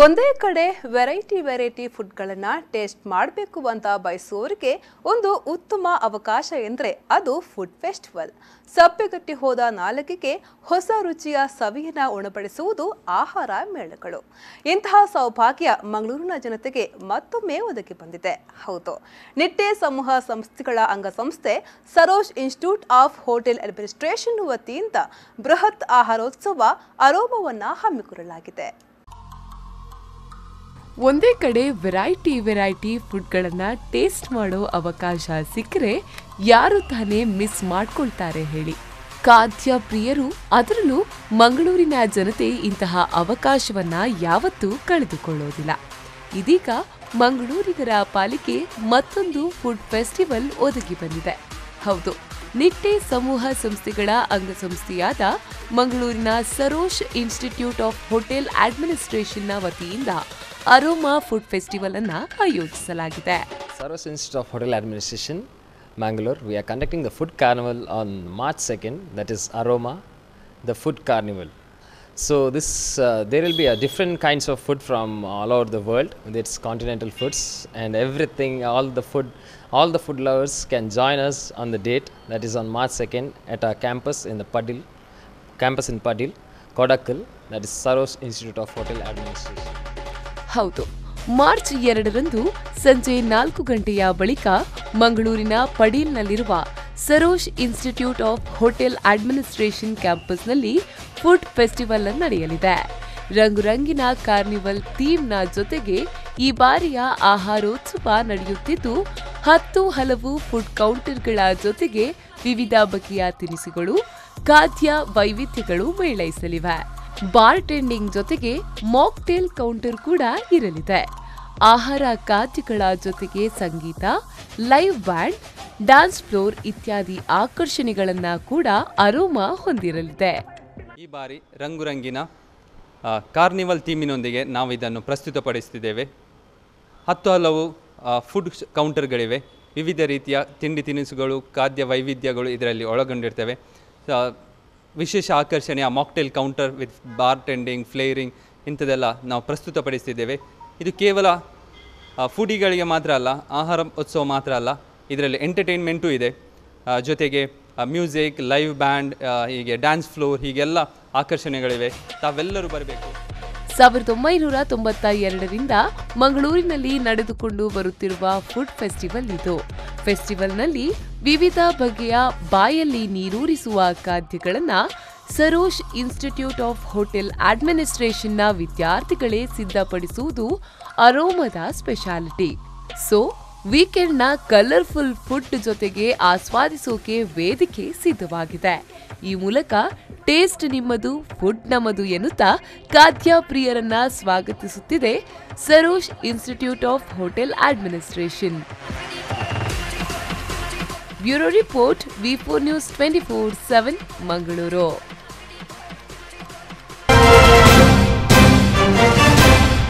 ಒಂದೇ ಕಡೆ variety ಫುಡ್ಗಳನ್ನು taste ಮಾಡಬೇಕು ಅಂತ ಬಯಸುವವರಿಗೆ ಒಂದು ಉತ್ತಮ ಅವಕಾಶ ಎಂದರೆ ಅದು ಫುಡ್ ಫೆಸ್ಟಿವಲ್. ಸಪ್ಪೆಗಟ್ಟಿ ಹೋದ ನಾಲಿಗೆಗೆ ಹೊಸ ರುಚಿಯ ಸವಿಯನ್ನ ಉಣಬಡಿಸುವುದು ಆಹಾರ ಮೇಳಗಳು. ಇಂತಹ ಸೌಭಾಗ್ಯ ಮಂಗಳೂರಿನ ಜನತೆಗೆ ಮತ್ತೊಮ್ಮೆ ಒದಗಿ ಬಂದಿದೆ. ಹೌದು, ನಿಟ್ಟೆ ಸಮೂಹ ಸಂಸ್ಥೆಗಳ ಅಂಗಸಂಸ್ಥೆ Saroj institute of hotel administration ವತಿಯಿಂದ ಬೃಹತ್ ಆಹಾರೋತ್ಸವ ಅರೋಮವನ್ನ ಹಮ್ಮಿಕೊಳ್ಳಲಾಗಿದೆ. ಒಂದೇ ಕಡೆ ವೆರೈಟಿ ಫುಡ್ಗಳನ್ನು ಟೇಸ್ಟ್ ಮಾಡೋ ಅವಕಾಶ ಸಿಕ್ಕರೆ ಯಾರು ತಾನೇ ಮಿಸ್ ಮಾಡ್ಕೊಳ್ತಾರೆ ಹೇಳಿ. ಖಾದ್ಯ ಪ್ರಿಯರು, ಅದರಲ್ಲೂ ಮಂಗಳೂರಿನ ಜನತೆ ಇಂತಹ ಅವಕಾಶವನ್ನ ಯಾವತ್ತೂ ಕಳೆದುಕೊಳ್ಳೋದಿಲ್ಲ. ಇದೀಗ ಮಂಗಳೂರಿಗರ ಪಾಲಿಗೆ ಮತ್ತೊಂದು ಫುಡ್ ಫೆಸ್ಟಿವಲ್ ಒದಗಿ ಬಂದಿದೆ. ಹೌದು, ನಿಟ್ಟೆ ಸಮೂಹ ಸಂಸ್ಥೆಗಳ ಅಂಗಸಂಸ್ಥೆಯಾದ ಮಂಗಳೂರಿನ ಸರೋಜ್ ಇನ್ಸ್ಟಿಟ್ಯೂಟ್ ಆಫ್ ಹೋಟೆಲ್ ಅಡ್ಮಿನಿಸ್ಟ್ರೇಷನ್ನ ವತಿಯಿಂದ ಅರೋಮಾ ಫುಡ್ ಫೆಸ್ಟಿವಲ್ ಅನ್ನು ಆಯೋಜಿಸಲಾಗಿದೆ. Saros Institute of Hotel Administration, Mangalore. We are conducting the food carnival on March 2nd. That is Aroma, the food carnival. So there will be different kinds of food from all over the world. It's continental foods and everything. All the food lovers can join us on the date. That is on March 2nd at our campus in Padil, Kodakal. That is Saros Institute of Hotel Administration. ಹೌದು, March 2ರಂದು ಸಂಜೆ 4 ಗಂಟೆಯ ಬಳಿಕ ಮಂಗಳೂರಿನ ಪಡೀಲ್ನಲ್ಲಿರುವ Saroj institute of hotel administration ಕ್ಯಾಂಪಸ್ನಲ್ಲಿ food festival ನಡೆಯಲಿದೆ. ರಂಗುರಂಗಿನ ಕಾರ್ನಿವಲ್ ಥೀಮ್ನ ಜೊತೆಗೆ ಈ ಬಾರಿಯ ಆಹಾರೋತ್ಸವ ನಡೆಯುತ್ತಿದ್ದು 10 ಹಲವು ಫುಡ್ ಕೌಂಟರ್ಗಳ ಜೊತೆಗೆ ವಿವಿಧ ಬಗೆಯ ತಿನಿಸುಗಳು, ಖಾದ್ಯ ವೈವಿಧ್ಯಗಳು ಮೇಳೈಸಲಿವೆ. ಬಾರ್ಟೆಂಡಿಂಗ್ ಜೊತೆಗೆ ಮಾಕ್ಟೇಲ್ ಕೌಂಟರ್ ಕೂಡ ಇರಲಿದೆ. ಆಹಾರ ಖಾದ್ಯಗಳ ಜೊತೆಗೆ ಸಂಗೀತ, ಲೈವ್ ಬ್ಯಾಂಡ್, ಡ್ಯಾನ್ಸ್ ಫ್ಲೋರ್ ಇತ್ಯಾದಿ ಆಕರ್ಷಣೆಗಳನ್ನ ಕೂಡ ಅರೋಮಾ ಹೊಂದಿರಲಿದೆ. ಈ ಬಾರಿ ರಂಗುರಂಗಿನ ಕಾರ್ನಿವಲ್ ಥೀಮಿನೊಂದಿಗೆ ನಾವು ಇದನ್ನು ಪ್ರಸ್ತುತಪಡಿಸುತ್ತಿದ್ದೇವೆ. 10 ಹಲವು ಫುಡ್ ಕೌಂಟರ್ಗಳಿವೆ. ವಿವಿಧ ರೀತಿಯ ತಿಂಡಿ ತಿನಿಸುಗಳು, ಖಾದ್ಯ ವೈವಿಧ್ಯಗಳು ಇದರಲ್ಲಿ ಒಳಗೊಂಡಿರ್ತವೆ. ವಿಶೇಷ ಆಕರ್ಷಣೆಯ mocktail counter with bartending, flaring ಇಂಥದ್ದೆಲ್ಲ ನಾವು ಪ್ರಸ್ತುತಪಡಿಸ್ತಿದ್ದೇವೆ. ಇದು ಕೇವಲ ಫುಡಿಗಳಿಗೆ ಮಾತ್ರ ಅಲ್ಲ, ಆಹಾರ ಉತ್ಸವ ಮಾತ್ರ ಅಲ್ಲ, ಇದರಲ್ಲಿ ಎಂಟರ್ಟೈನ್ಮೆಂಟೂ ಇದೆ. ಜೊತೆಗೆ ಮ್ಯೂಸಿಕ್, ಲೈವ್ ಬ್ಯಾಂಡ್, ಹೀಗೆ ಡ್ಯಾನ್ಸ್ ಫ್ಲೋರ್, ಹೀಗೆಲ್ಲ ಆಕರ್ಷಣೆಗಳಿವೆ. ತಾವೆಲ್ಲರೂ ಬರಬೇಕು. 1992ರಿಂದ ಮಂಗಳೂರಿನಲ್ಲಿ ನಡೆದುಕೊಂಡು ಬರುತ್ತಿರುವ ಫುಡ್ ಫೆಸ್ಟಿವಲ್ ಇದು. ಫೆಸ್ಟಿವಲ್ನಲ್ಲಿ ವಿವಿಧ ಬಗೆಯ ಬಾಯಲ್ಲಿ ನೀರೂರಿಸುವ ಖಾದ್ಯಗಳನ್ನು ಸರೋಜ್ ಇನ್ಸ್ಟಿಟ್ಯೂಟ್ ಆಫ್ ಹೋಟೆಲ್ ಅಡ್ಮಿನಿಸ್ಟ್ರೇಷನ್ನ ವಿದ್ಯಾರ್ಥಿಗಳೇ ಸಿದ್ಧಪಡಿಸುವುದು ಅರೋಮದ ಸ್ಪೆಷಾಲಿಟಿ. ಸೊ ವೀಕೆಂಡ್ನ ಕಲರ್ಫುಲ್ ಫುಡ್ ಜೊತೆಗೆ ಆಸ್ವಾದಿಸೋಕೆ ವೇದಿಕೆ ಸಿದ್ಧವಾಗಿದೆ. ಈ ಮೂಲಕ ಟೇಸ್ಟ್ ನಿಮ್ಮದು, ಫುಡ್ ನಮ್ಮದು ಎನ್ನುತ್ತಾ ಖಾದ್ಯ ಪ್ರಿಯರನ್ನ ಸ್ವಾಗತಿಸುತ್ತಿದೆ Saroj institute of hotel administration. Bureau report, V4 News 24/7 Mangaluru.